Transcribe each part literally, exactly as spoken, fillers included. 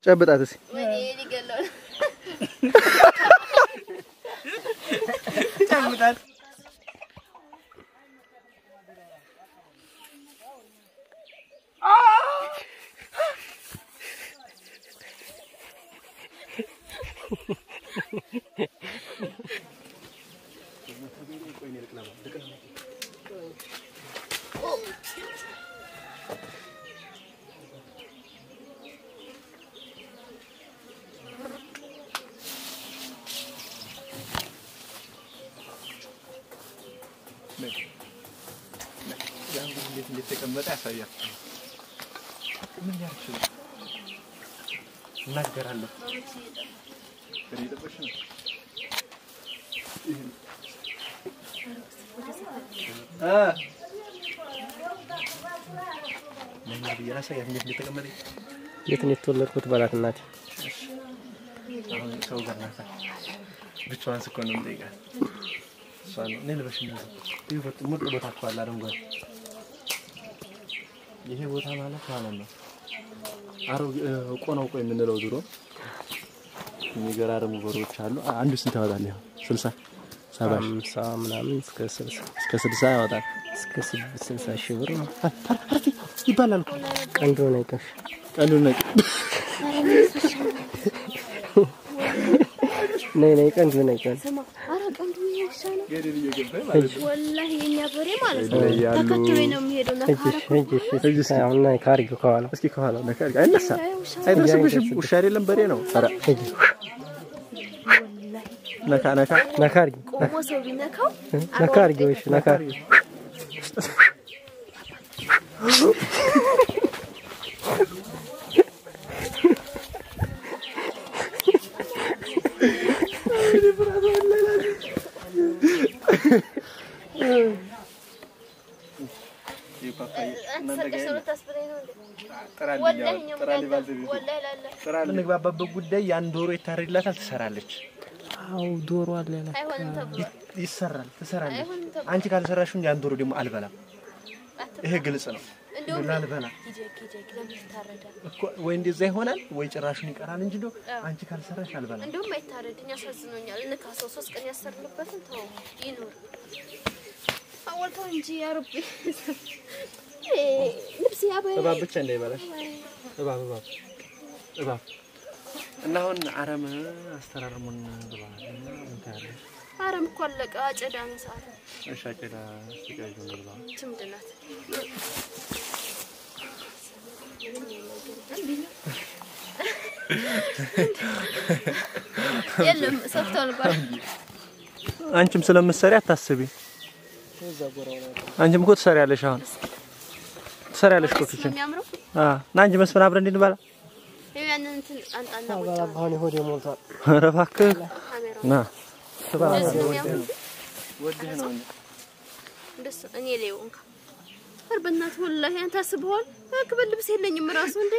ጨብጣት እስኪ ወይኔ ሊገለው ጨብጣት እንዴት እንዴት ተቀመጠ ያሳያል ምን ያርችው እናገራለሁ ከሪደበሽ ነው አ ምን ያሳያል እንዴት እንዴት ተቀመጠ የት ነው የተወለድኩት ባላት እናቴ አሁን ሰው ጋር ናታ ብቻዋን ስኮን ነው ጠይቃ ሷን ነልበሽ ነው ይወጥ ሙሉ ቦታ አጥቷል አረንጓዴ ይሄ ቦታ ማለት ማለት ነው አሮግ ቆናው ቆይ የምንለው ድሮ የሚገራረሙ በሮች አሉ አንዱ ስንት ያወጣል ይሄ ስልሳ ሰባ ሃምሳ ምናምን እስከ ስልሳ እስከ ስልሳ ያወጣል እስከ ስልሳ ሺህ ብር ነው ይባላል ቀንዱ ነው ይቀር ቀንዱ ነው ነይ ነይ ቀንዱ ነው ይቀር ስማ አረ ቀንዱ ይሻላል ገደል እየገባ ማለት ነው ወላሂ የኛ በሬ ማለት ነው ተከትሎ ነው የሚሄደው ነካራ እሺ እሺ አሁን ናይ ካርግ ከኋላ እስኪ ከኋላ ነካር አይነሳ አይደርስብሽም ውሻ አይደለም በሬ ነው ኧረ ነካ ነካ ነካርግ ቆሞ ሰው ቢነካው ነካርግ ወሽ ነካርግ እንግባባበት ጉዳይ ያን ዶሮ ይታረድላታል ትሰራለች አው ዶሮ አለ ይሰራል ትሰራለች አንቺ ካልሰራሽ እንጂ ያን ዶሮ ደግሞ አልበላም ይሄ ግልጽ ነው እንደው አልበላ እኮ ወይ እንደዛ ይሆናል ወይ ጭራሹን ይቀራል እንጂ ዶ አንቺ ካልሰራሽ አልበላም እንደውም አይታረድኝ ያሳዝኖኛል እንካሰው ሶስት ቀን ያሰርልበትን ተው ይኖር አወልቶ እንጂ ያ ረቢ ልብስ ያበይ እባብ ብቻ እንዳይበላሽ እባብ እባብ እባብ እና አሁን አረም አስተራርሙን ብለዋል እንታለ አረም እኮ አለቀ አጨዳ ነው ሰዓት እሺ አጨዳ ሲጋጁ ነው ብለዋል ትምድናት የለም ሰፍቷል ባል አንቺም ስለምትሰሪ አታስቢ አንቺም እኮ ትሰሪያለሽ አሁን ትሰሪያለሽ እኮ ኪችን አ ናንጂ መስፈን አብረን እንድንበላ ያንን እንትን አንጣና ወጣ አሁን ሆዴ ሞልቷል ኧረ እባክህ ና ተባላ ወድህ ነው እንደሱ እኔ ሌው እንካ አርበናት ወላሂ አንተ አስበዋል አክበል ልብስ የለኝም ራሱ እንዴ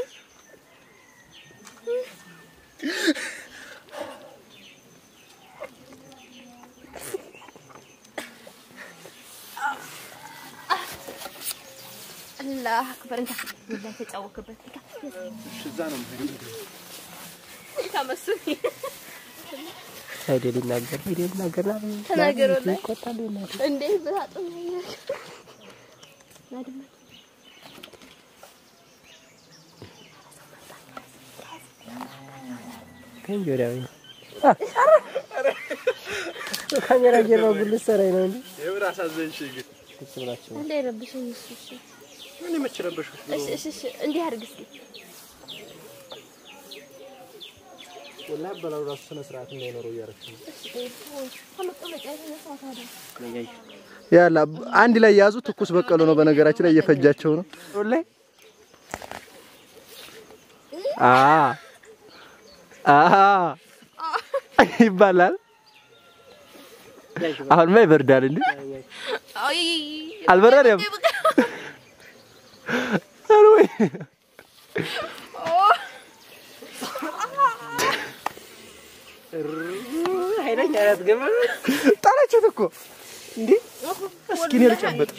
الله أكبر أنت والله تتعوك بتك شزانة مهري كمسوني هيدي اللي ناقر هيدي اللي ناقر تناقر والله كوتا اللي ناقر عندي بلاطون هيك نادم كم جوري كاميرا جيبا كل سراي نادي يبرا سازن شيء تسمعش እንዴ ረብሽኝ እሺ ምን ይመችረብሽ እሺ እሺ እሺ እንዴ አርግስ ወላሂ በላው ራስ ስነ ስርዓት እንዳይኖረው ያረክኝ ያላ አንድ ላይ ያዙ ትኩስ በቀሎ ነው በነገራችን ላይ እየፈጃቸው ነው ወላሂ አ አ ይባላል አሁን ማይ በርዳል እንዴ አይ አልበረደም አሮይ ኃይለኛ ያስገባ ጣላችሁት እኮ እንዴ እስኪ ነው ልጨበጥ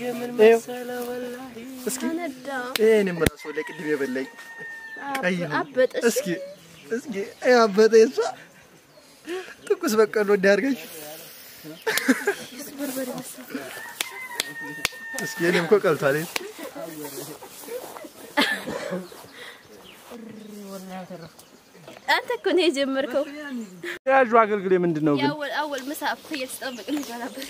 እስኪ እኔም ራስ ወደ ቅድም የበለኝ ቀይ ነው እስኪ እስኪ ያበጠ እሷ ትኩስ በቀሎ እንዳርገሽ እስኪ እኔም እኮ ቀልቷል አንተ እኮ ነው የጀመርከው ያጁ አገልግሌ ምንድነው ግን ያው አወል መሳፍ ፍየል ስጠብቅ ይባላል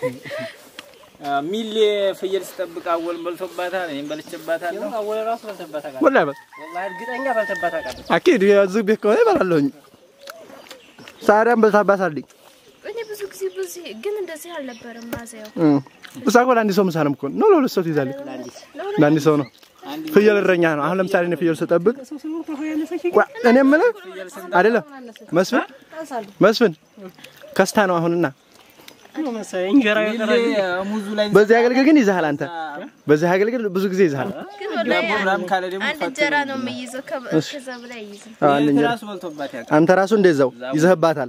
ሚሊ ፍየል ስጠብቅ አወል በልቶባታል እኔም በልቼባታል አወል ራሱ በልተባታል ወላሂ ወላሂ እርግጠኛ በልተባታል አኪድ ያዝብ ከሆነ ይባላልኝ ሳሪያም በልታባታል እኔ ብዙ ጊዜ ብዙ ግን እንደዚህ አልነበረም ማዘያው እሳቆላ አንዲ ሰው መሳለም እኮ ነው ለሁለት ሰው ይዛል ለአንዲ ሰው ነው ፍየል እረኛ ነው አሁን ለምሳሌ ነው ፍየል ስጠብቅ እኔ ምን አይደለም መስፍን መስፍን ከስታ ነው አሁንና ነው መሰለኝ እንጀራ ያቀራል ሙዙ ላይ በዚህ አገልግል ግን ይዛል አንተ በዚህ አገልግል ብዙ ጊዜ ይዛል ዳቦራም ካለ ደግሞ አንተ እንጀራ ነው የሚይዘው ከዛ በላይ ይይዛል አንተ ራሱ በልቶባት ያቀ አንተ ራሱ እንደዛው ይዘህባታል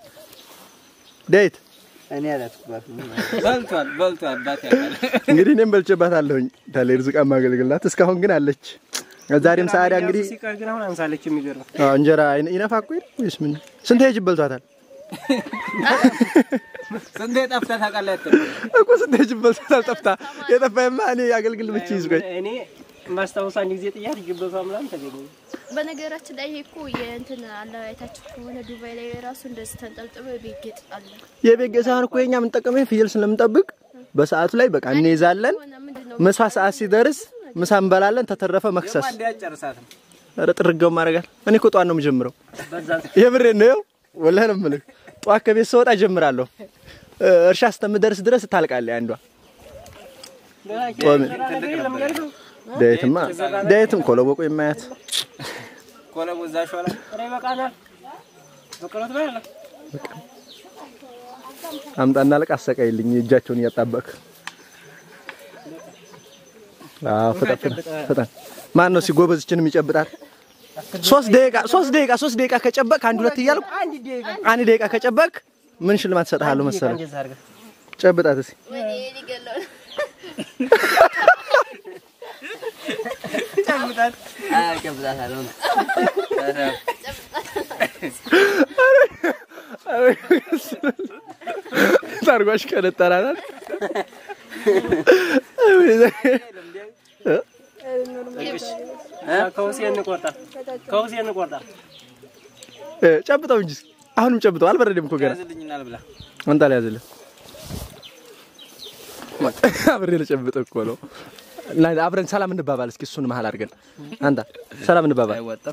ዴት እኔ አላስኩባት በልቷል በልቷል አባት ያቀለ እንግዲህ እኔም በልቼባታለሁኝ ታለ ርዝቃ ማገልግላት እስካሁን ግን አለች ዛሬም ሳሪያ እንግዲህ ሲቀር ግን አሁን አንሳለች የሚገርም አዎ እንጀራ ይነፋቁ ወይስ ምን ስንት ሄጅ በልቷታል ስንት ጠፍታ ታውቃለህ እኮ ስንት ሄጅ በልቷታል ጠፍታ የጠፋየማ እኔ አገልግል ብቻ ይዝገኝ እኔ ማስተዋወስ አንድ ጊዜ ጥያት ይገበቷ ምናምን ተገኘ በነገራችን ላይ እኮ የእንትን አላየታችሁ ከሆነ ዱባይ ላይ ራሱ እንደዚህ ተንጠልጥሎ ቤጌጥ አለ የቤጌጥ ሳህን እኮ የኛ ምን ጠቀመኝ ፍየል ስለምንጠብቅ በሰዓቱ ላይ በቃ እንይዛለን ምሳ ሰዓት ሲደርስ ምሳ እንበላለን ተተረፈ መክሰስ ኧረ ጥርገው ማረጋል እኔ እኮ ጧን ነው የምጀምረው የምሬን ነው ወላሂ ነው የምልህ ጧት ከቤት ስወጣ ጀምራለሁ እርሻ እስከምደርስ ድረስ ታልቃለች አንዷ ዳይትማ ዳይትም ኮለቦቆ የማያት ኮለቦ ዛሻላ ረይበቃና በቀሎት ባይላ አምጣና ለቅ አሰቃይልኝ እጃቸውን ያጣበክ አዎ ፈጣን ፈጣን ማን ነው ሲጎበዝችን የሚጨብጣት ሶስት ደቂቃ ሶስት ደቂቃ ሶስት ደቂቃ ከጨበክ አንድ ሁለት ይያልኩ አንድ ደቂቃ አንድ ደቂቃ ከጨበክ ምን ሽልማት ሰጣለሁ መሰለህ ጨብጣት እስኪ ወይኔ ሊገለው ጨብጣት አይ ጨብጣት አለው ታርጓሽ ከነጠራናል ከውሴን ቆርጣ ከውሴን ቆርጣ ጨብጣው እንጂ አሁንም ጨብጣው አልበረደም እኮ ገና ያዝልኝናል ብላ አንተ ላይ ያዝልህ አብሬ ለጨብጠው እኮ ነው አብረን ሰላም እንባባል እስኪ እሱን መሃል አድርገን አንተ ሰላም እንባባል አይወጣም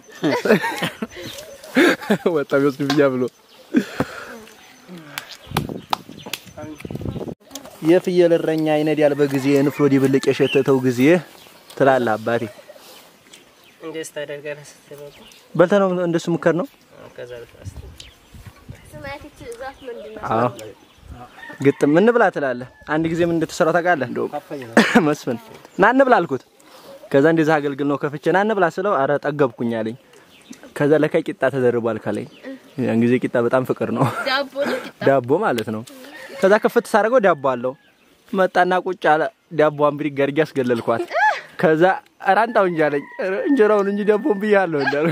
ወጣው ይወስድ ብያ ብሎ የፍየል እረኛ ይነዳል በጊዜ ንፍሮ ዲብልቅ የሸተተው ጊዜ ትላለህ አባቴ እንዴስ ታደርጋለህ ስትበቁ በልተነው እንደሱ ሙከር ነው ከዛ ለፍራስ ስማቲት ዛፍ ምንድነው አዎ ግጥም ምን ብላ ትላለህ አንድ ጊዜ ምን እንደተሰራው ታውቃለህ እንደው መስፍን ና እንብላ አልኩት ከዛ እንደዛ አገልግል ነው ከፍቼ ና እንብላ ስለው አረ ጠገብኩኝ አለኝ ከዛ ለካ ቂጣ ተደርቧል ካለኝ ያን ጊዜ ቂጣ በጣም ፍቅር ነው ዳቦ ነው ቂጣ ዳቦ ማለት ነው ከዛ ከፍት ሳረገው ዳቦ አለው መጣና ቁጭ አለ ዳቦ አምብሪ ገርጊ ያስገለልኳት ከዛ አራንታው እንጂ አለኝ እንጀራውን እንጂ ዳቦን ብያለሁ እንዳለ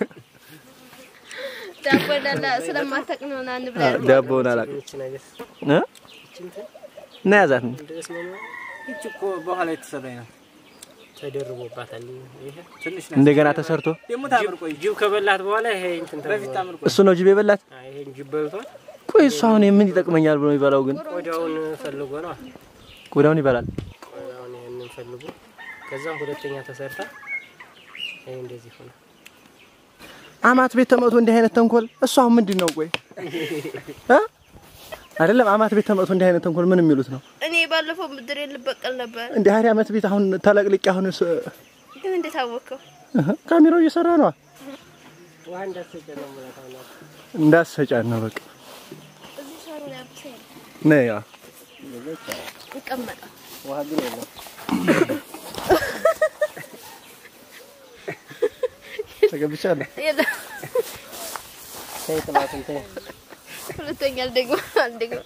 ዳቦ ዳላ ስለማታቅ ነው ና እንብላ ዳቦውን አላቅ እ ነያዛት እኮ በኋላ የተሰራኝ ነው ተደርቦባታል ይሄ ትንሽ ነው እንደገና ተሰርቶ ደሞ ታምር ቆይ ጅብ ከበላት በኋላ ይሄ እንትን በፊት ታምር ቆይ እሱ ነው ጅብ የበላት አይ ይሄ ጅብ በልቷል ቆይ እሱ አሁን ምን ይጠቅመኛል ብሎ ይበላው ግን ቆዳውን ፈልጎ ነው ቆዳውን ይበላል ቆዳውን ይሄንን ፈልጎ ከዛ ሁለተኛ ተሰርታ ይሄ እንደዚህ ሆነ አማት ቤት ተመቶ እንዲህ አይነት ተንኮል እሱ አሁን ምንድነው ቆይ እ አይደለም አማት ቤት ተመቶ እንዲህ አይነት ተንኮል ምን የሚሉት ነው እኔ ባለፈው ምድር ልበቀል ነበር እንዲህ አሪ አመት ቤት አሁን ተለቅልቅ አሁን ግን እንዴት አወቀው ካሜራው እየሰራ ነው ውሃ እንዳሰጨ ነው ማለት ነው እንዳሰጫን ነው በቃ እዚህ ሻሩ ላይ አብሰል ነያ ይቀመጣ ውሃ ግን የለም ተገብቻለሁ የለም ተይጥላትን ተይ ሁለተኛ አልደግሞ አልደግሞ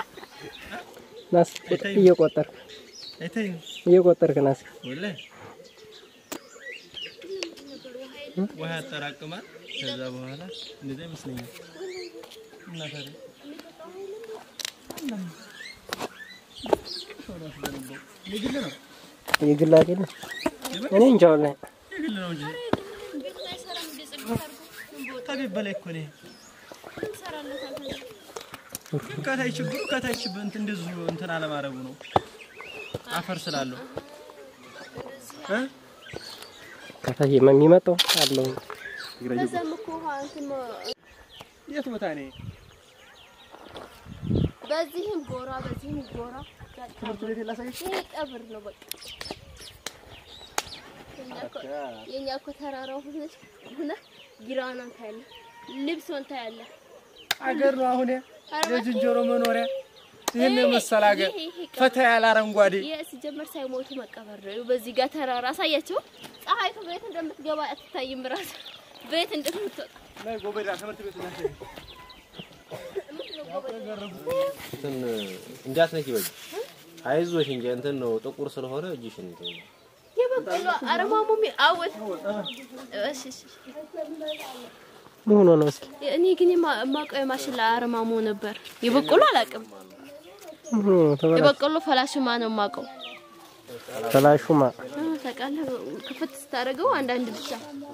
ናስ እየቆጠርክ እየቆጠርክ ናስ ወላሂ ውሃ ያጠራቅማል ከዛ በኋላ እንደዛ ይመስለኛል እና ታዲያ የግል ነው የግል አይደለም እኔ እንጃ ወላሂ የግል ነው እንጂ ከቤት በላይ እኮ ነው ከታይ ችግሩ ከታይ ችግሩ እንደዚሁ እንትን አለማረጉ ነው አፈር ስላለው እ ከታይ የሚመጣው አለው በዛም እኮ አንተም የት ቦታ ነው በዚህም ጎራ በዚህም ጎራ ትምህርት ቤት ላሳይሽ ቀብር ነው በቃ የኛ እኮ ተራራው ሆነች ሆነ ጊራና ታያለ ልብሶን ታያለ አገር ነው አሁን የጅንጀሮ መኖሪያ ይሄን መሰል አገር ፈታ ያለ አረንጓዴ የሲጀመር ሳይሞቱ መቀበር ነው በዚህ ጋር ተራራ አሳያቸው ፀሐይ ከቤት እንደምትገባ አትታይም ራስ ቤት እንደምትወጣ ላይ ጎበዳ ትምህርት ቤት ላሳይሽ እንትን እንዳትነኪ በጅ አይዞሽ እንጂ እንትን ነው ጥቁር ስለሆነ እጅሽ እንትን የበቀሉ አረማሙሚ አወል እሺ እሺ ምን ነው እስኪ እኔ ግን ማቀይ ማሽላ አረማሙ ነበር የበቀሉ አላቅም የበቀሉ ፈላሽማ ነው ማቀው ፈላሽማ ተቃለ ክፍት ስታረገው አንድ አንድ ብቻ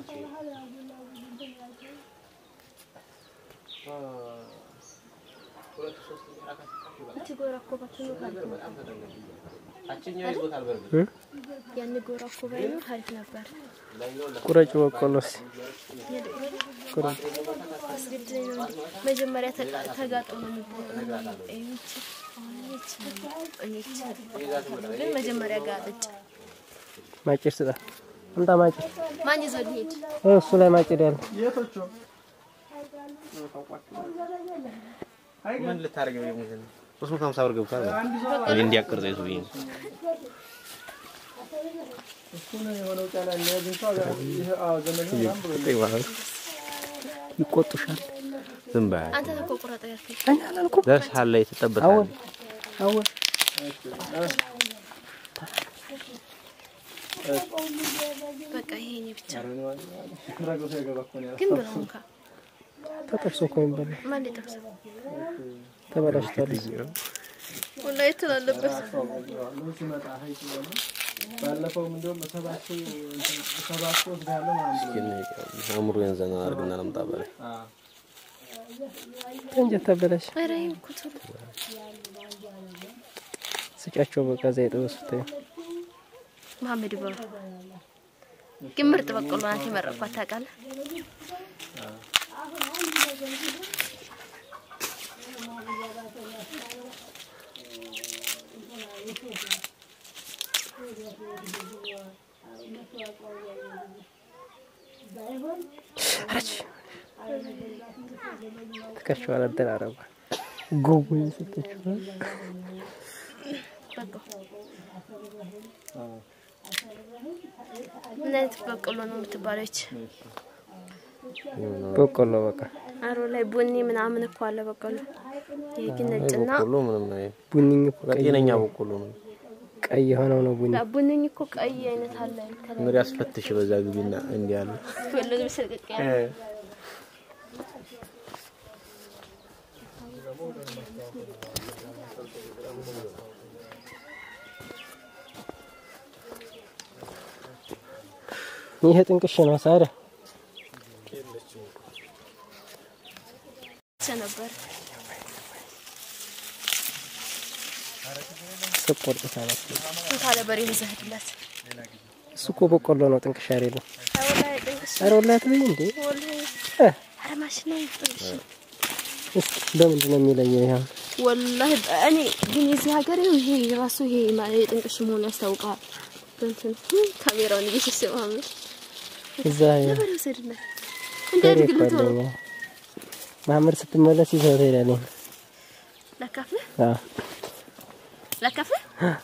ትጎራኮ ባትኑ ካልኩ አጭኛው ይዞታል በርግጥ ያን ጎራኮ ባይኑ ሀሪፍ ነበር ቁረጭ በቆሎስ ቁረጭ አስገድደኝ ነው መጀመሪያ ተጋጠው ነው የሚባለው እቺ እቺ ግን መጀመሪያ ጋጠጭ ማጭር ስጣ እንታ ማጭር ማን ይዞ ሊሄድ እሱ ላይ ማጭር ያለ የቶቹ ምን ልታረገው ይሙትን ሶስት መቶ ሃምሳ ብር ገብቷል እኔ እንዲያቀርዘ ይዙኝ እሱ ነው የሆነው ጫላ ነው ሰው ይሄ አው ዘመኑ ነው ይቆጡሻል ዝም በይ አንተ ተቆቁራጣ ያልከኝ እኔ አላልኩም ደርሳል ላይ ተጠበታል አወ አወ በቃ ይሄኔ ብቻ ረጋው ሳይገባ እኮ ነው ግን ብለውንካ ተጠርሶ እኮ ይበል ማን ሊጠርስ ተበላሽቷል ወላሂ ተላለበት ሲመጣ ሀይቅ ነው ባለፈው እንደውም ሰባቱ ሰባቱ ወስዳለ ማለት ግን አምሩ የንዘና አርግና ለምጣ በላይ አዎ እንጀ ተበላሽ ኧረ ይኩቱሩ ስጫቸው በቃ ዘይት ወስተ መሐመድ ይባል ግን ምርጥ በቀሎ ናት የመረጥኳት ታውቃለህ ከሽዋል አደራረባ ጎጎይ ሰጥተችው ነት በቀሎ ነው የምትባለች በቀሎ በቃ አሮ ላይ ቡኒ ምናምን እኮ አለ በቀሎ ይሄ ግን ነጭና በቀሎ ምንም ነው ቡኒ እኮ ቀይነኛ በቀሎ ነው ቀይ የሆነው ነው ቡኒ ቡኒ እኮ ቀይ አይነት አለ እንግዲህ አስፈትሽ በዛ ግቢና እንዲያሉ ወለድ በሰልቀቅ ያለ ይሄ ጥንቅሽ ነው ሳራ ነበር ስቆርጥ ታላቅ ካለ በሬ ይዘህድላት እሱ እኮ በቆሎ ነው ጥንቅሽ አይደለም ወላሂ ጥንቅሽ አረ ወላሂ ተይ እንዴ ወላሂ አረ ማሽን ነው ጥንቅሽ ለምንድን ነው የሚለየው ይሄ ወላሂ እኔ ግን እዚህ ሀገር ይሄ ራሱ ይሄ ማለት ጥንቅሽ መሆኑ ያስታውቃል እንትን ካሜራውን እየሰማሁ እዛ ለበሬ ይዘህድላት እንዴት ግልቶ ነው ማመር ስትመለስ ይዘው ትሄዳለህ ለካፍለ አዎ ለካፍለ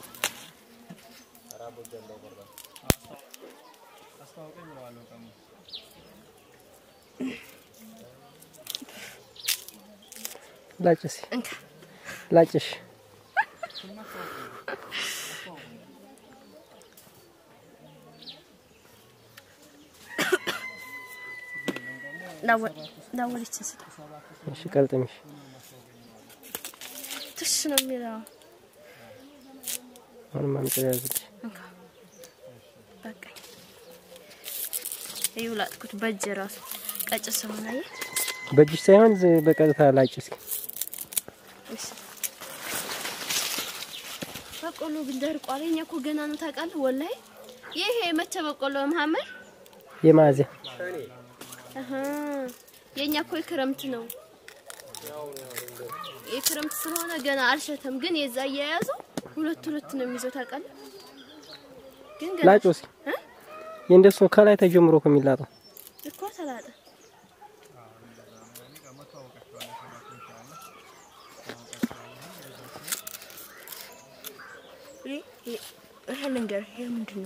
ላጭስ እንካ ላጭሽ ላወል ላወል ይችላል እሺ ቀልጥምሽ ትሽ ነው የሚለው አሁን ማምጣ ያዝልሽ በቃ ይውላጥኩት በእጅ ራሱ ቀጭስ ሆነ አይ በእጅ ሳይሆን በቀጥታ ላጭስ እሺ በቆሎ ግንደር ቋለኛ እኮ ገና ነው ታውቃለህ ወላሂ ይሄ መቼ በቆሎ መሐመድ የማዚያ አሃ የኛ እኮ የክረምት ነው የክረምት ስለሆነ ገና አልሸተም ግን የዛ ያያዙ ሁለት ሁለት ነው የሚይዘው ታውቃለህ ግን ገና ላጮስ እ የእንደሱ ከላይ ተጀምሮ ከሚላጣው እኮ ሰላጣ ይሄ ልንገር ይሄ ምንድነው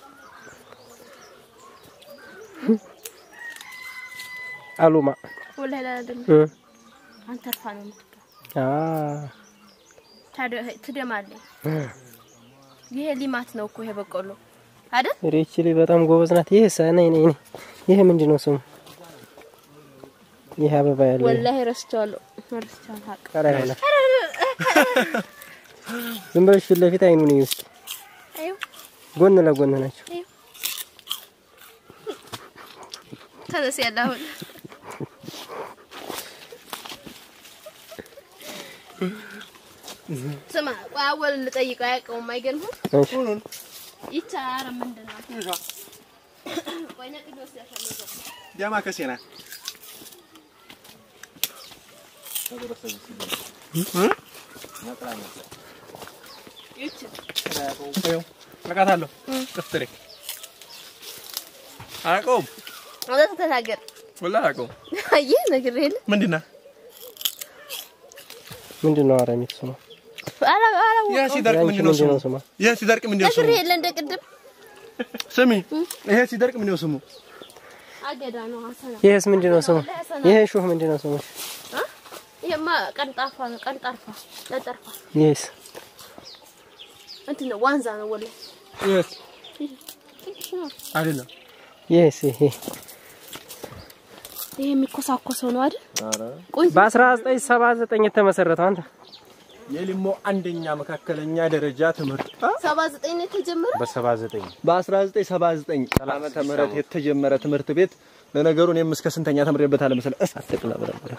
አሉማ ወላሂ አይደለም አንተ አርፋ ነው የምትባል አ ታዲያ ትደማለህ ይሄ ሊማት ነው እኮ ይሄ በቆሎ አይደል ሬችሊ በጣም ጎበዝ ናት ይሄ ሰኔ ነኝ ይሄ ምንድነው ስሙ ይሄ አበባ ያለው ወላሂ ረስቻለሁ ረስቻለሁ ሀቅ ቀራይና ዝም ብለሽ ፊት ለፊት አይኑን ይውስ አዩ ጎን ለጎን ናቸው ተነስ ያለው ስማ አወል ልጠይቀው አያውቀውም አይገርምም እሺ ይቻላል ምንድነው ቆይና ቅዱስ ያሻለው ዲያማ ከሴና ይች አዩ ለቃታለሁ ጥፍጥሬ አቆም ወደ ተናገር ወላሂ አቆም አይ ነግሬል ምንድነው ምንድነው አራሚት ስሙ አላ አላ ያ ሲደርቅ ምንድነው ስሙ ያ ሲደርቅ ምንድነው ስሙ ነግሬል እንደቅድም ስሚ ይሄ ሲደርቅ ምንድነው ስሙ አገዳ ነው ሐሰና ይሄስ ምንድነው ስሙ ይሄ ሹህ ምንድነው ስሙ አ ይሄማ ቀንጣፋ ነው ቀንጣፋ ቀንጣፋ ይሄስ እንት ነው ዋንዛ ነው ወላሂ ይሄስ አይደለም ይሄስ ይሄ ይሄ የሚኮሳኮሰው ነው አይደል አረ በ1979 የተመሰረተው አንተ የሊሞ አንደኛ መካከለኛ ደረጃ ትምህርት ሰባ ዘጠኝ ነው የተጀመረው በ79 በ1979 ዓመተ ምህረት የተጀመረ ትምህርት ቤት ለነገሩ እኔም እስከ ስንተኛ ተምሬበታል መሰለህ እሳት ተቅላብ ነበር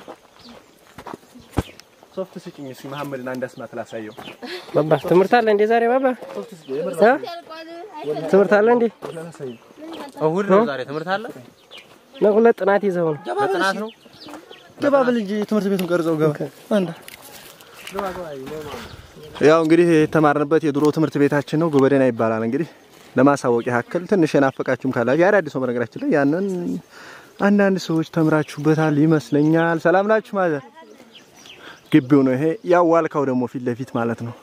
ሶፍት ስጪኝ እስኪ መሐመድን አንድ አስማት ላሳየው ባባ ትምህርት አለ እንዴ ዛሬ ባባ ትምህርት አለ እንዴ እሁድ ነው ዛሬ ትምህርት አለ ለሁለት ጥናት ይዘው ነው ጥናት ነው ገባ ብል እንጂ ትምህርት ቤቱን ቀርጸው ገባ አንዳ ያው እንግዲህ የተማርንበት የድሮ ትምህርት ቤታችን ነው ጎበዴና ይባላል እንግዲህ ለማሳወቅ ያክል ትንሽ የናፈቃችሁም ካላችሁ ያራዲስ ነው በነገራችን ላይ ያንን አንዳንድ ሰዎች ተምራችሁበታል ይመስለኛል ሰላም ናችሁ ማዘር ግቢው ነው ይሄ ያው ዋልካው ደግሞ ፊት ለፊት ማለት ነው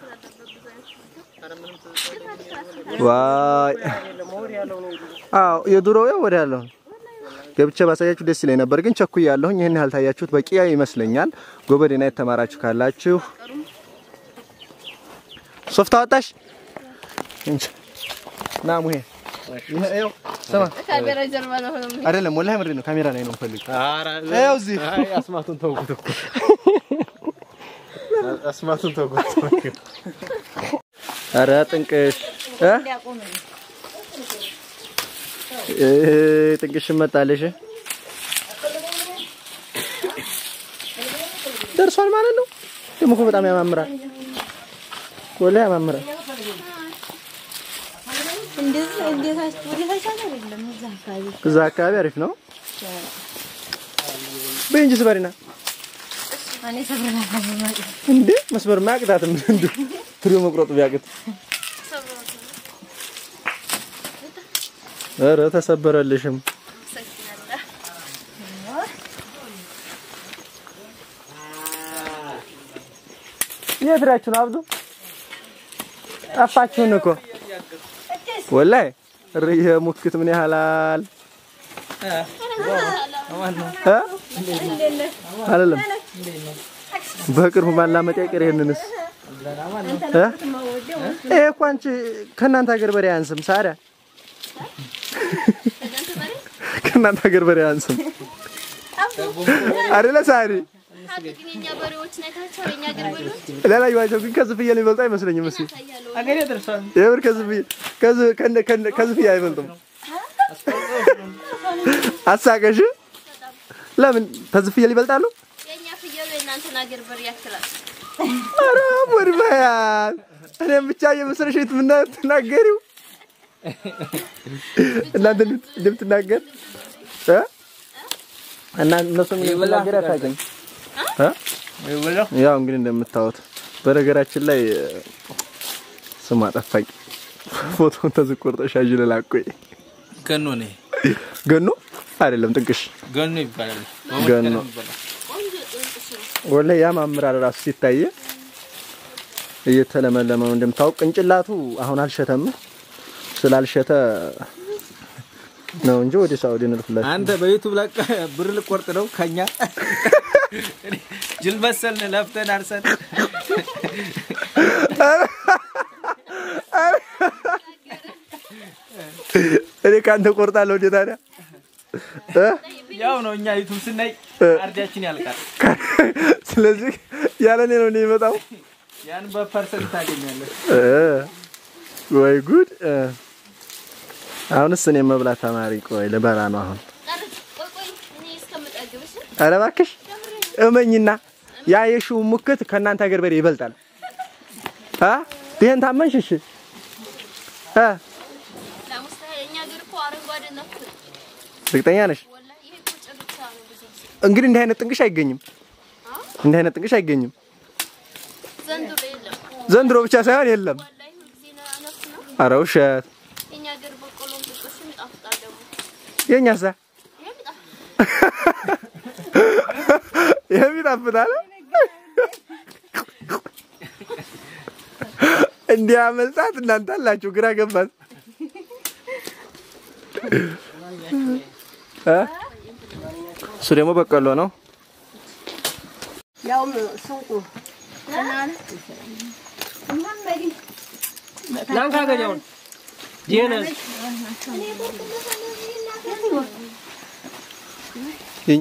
ዋይ አው የድሮው ያው ወደ ያለው ገብቼ ባሳያችሁ ደስ ይለኝ ነበር ግን ቸኩያለሁኝ ይሄን ያህል ታያችሁት በቂ ይመስለኛል ጎበዴና የተማራችሁ ካላችሁ ሶፍት አወጣሽ እንጂ ናሙ ይሄ ይሄው ሰማ ካሜራ ጀርባ ነው ነው አይደለም ወላሂ ምንድን ነው ካሜራ ላይ ነው ፈልግ ኧረ ይሄው እዚህ አይ አስማቱን ተውኩት እኮ አስማቱን ተውኩት ኧረ ጥንቅሽ እ እ ጥንቅሽ መጣለሽ ደርሷል ማለት ነው ደግሞ እኮ በጣም ያማምራል ወላሂ ያማምራል እንደዚህ እንዴታች ወዴታች አይደለም እዛ አካባቢ እዛ አካባቢ አሪፍ ነው በእንጂ ስበሪና እኔ ሰብረና ማለት እንዴ መስበር ማቅዳትም እንዴ ትሪው መቁረጥ ቢያቅት ኧረ ተሰበረልሽም የትራችሁ ነው አብዱ ጠፋችሁን እኮ ወላሂ ርየ ሙክት ምን ያህላል አይደለም በቅርቡ ማላመጥ ያቀር ይሄንንስ እ እኮ አንቺ ከናንተ ሀገር በሬ አንስም ሳራ ከናንተ ሀገር በሬ አንስም አይደለ ሳሪ አጥቂኛ በሬዎች ናይታቸው የኛ ገርበሎች ለላ ይዋቸው ግን ከዝፍየል ይበልጥ አይመስለኝም እሺ አገሬ ደርሷል የብር ከዝፍየ ከዝ ከነ ከነ ከዝፍያ አይበልጥም አሳቀሽ ለምን ከዝፍየል ይበልጣሉ የኛ ፍየሉ እናንተና ገርበር ያክላል አረ ወርባያ እኔም ብቻ የመሰለሽ ምን ተናገሪው እናንተ እንደምትናገር እ እና እነሱ ምን ይናገር አታውቅም እ ያው እንግዲህ እንደምታዩት በነገራችን ላይ ስማ ጠፋኝ ፎቶውን ተዝቆርጠሽ አጅለላቆይ ገኖ ነኝ ገኖ አይደለም ጥንቅሽ ገኖ ይባላል ገኖ ወለ ያ ማምራር ራሱ ሲታየ እየተለመለመው እንደምታውቅ ቅንጭላቱ አሁን አልሸተም ስላልሸተ ነው እንጂ ወደ ሳውዲ እንልፍላችሁ አንተ በዩቲዩብ ለቀ ብር ልቆርጥ ነው ከኛ ጅል መሰልን ለፍተን አርሰን እኔ ካንተ ቆርጣለሁ እንዴ ታዲያ ያው ነው እኛ ዩቲዩብ ስናይ አርዳችን ያልቃል ስለዚህ ያለኔ ነው ነው የሚመጣው ያን በፐርሰንት ታገኛለህ እ ወይ ጉድ አሁንስ እኔ መብላት ተማሪ ቆይ ለበራ ነው አሁን ቆይ እኔ እስከምጠግብሽ ኧረ እባክሽ እመኝና ያ የሺው ሙክት ከናንተ ሀገር በሬ ይበልጣል አ ደህን ታመንሽ እሺ አ ለሙስታኛ ሀገር እኮ አረንጓዴ ነው እርግጠኛ ነሽ ወላሂ ይሄ ቁጭ ብቻ ነው ብዙ እንግዲህ እንደ አይነት ጥንቅሽ አይገኝም እንደ አይነት ጥንቅሽ አይገኝም ዘንድሮ የለም ዘንድሮ ብቻ ሳይሆን የለም ወላሂ ሁልጊዜ ነፍስ ነው ኧረ ውሸት የኛ ሀገር በቆሎም ጥቅሽም ይጣፍጣል ደግሞ የኛሳ የሚጣፍጣል እንዲያ መልጣት እናንተ አላችሁ ግራ ገባን እ እሱ ደግሞ በቀሎ ነው ያው ሱቁ እናን ናንካ ገጃውን ዲነስ